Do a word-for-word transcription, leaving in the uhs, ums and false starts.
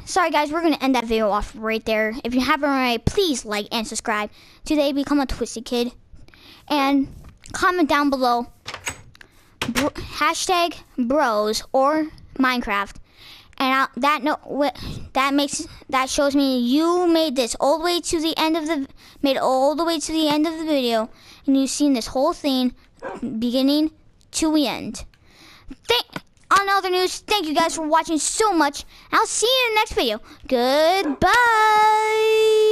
sorry guys, we're gonna end that video off right there. If you haven't already, please like and subscribe. Today, become a Twisted Kid, and comment down below br hashtag bros or Minecraft, and I'll, that no that makes that shows me you made this all the way to the end of the made it all the way to the end of the video, and you've seen this whole thing beginning to the end. Thank. On other news, thank you guys for watching so much. I'll see you in the next video. Goodbye.